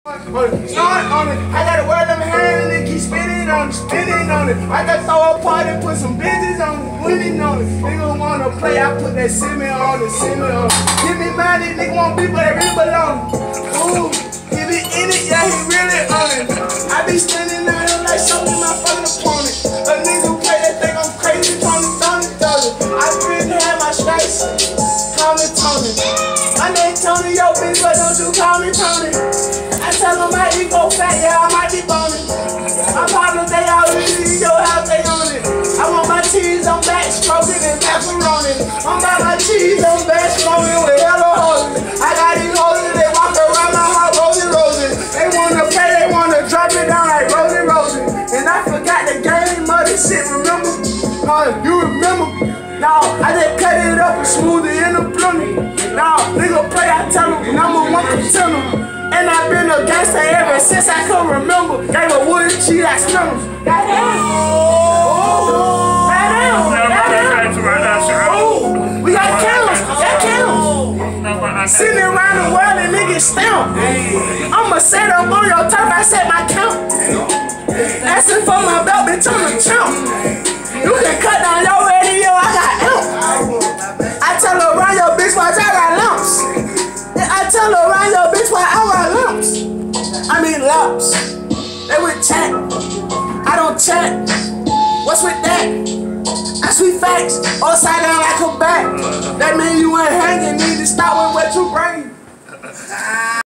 Start on it. I gotta wear them hands and keep spinning on it. I gotta throw a party, put some bitches on it, winning on it. Nigga wanna play, I put that cement on it. Give me money, nigga want people that really belong. Ooh, if he in it, yeah, he really on it. I be standing out here like something my fucking opponent. A nigga play that thing, I'm crazy, Tony. I really had my stripes, call me Tony. My name Tony, yo bitch, but don't you call me Tony. I tell them my ego fat, yeah, I might be boning. My partners, they all easy, yo, how they on it. I want my cheese on back, stroking and macaroni. I'm about my cheese on back, smoking with hello hoes. I got these hoes, they walk around my heart, rosy. They wanna play, they wanna drop it down like rosy. And I forgot the game of this shit, remember? You remember? Now, I just cut it up and smooth it in the blender. Now, nigga play, I tell him, #1 contender. And I've been a gangster ever since I could remember. Gave a wood cheese like slimmers. Goddamn. Oh, we got candles. Got candles. Sitting around the world and niggas stamp. I'ma set up on your turf, I set my count. Asking for my belt, bitch, I'm a champ. You can cut down your radio, I got amp. I tell her around your bitch, watch, I got lumps. I tell her around your bitch, why I got lumps. I mean lumps. They would chat. I don't chat. What's with that? That's sweet facts. Upside down like a bat. That mean you ain't hanging. Need to stop with what you bring.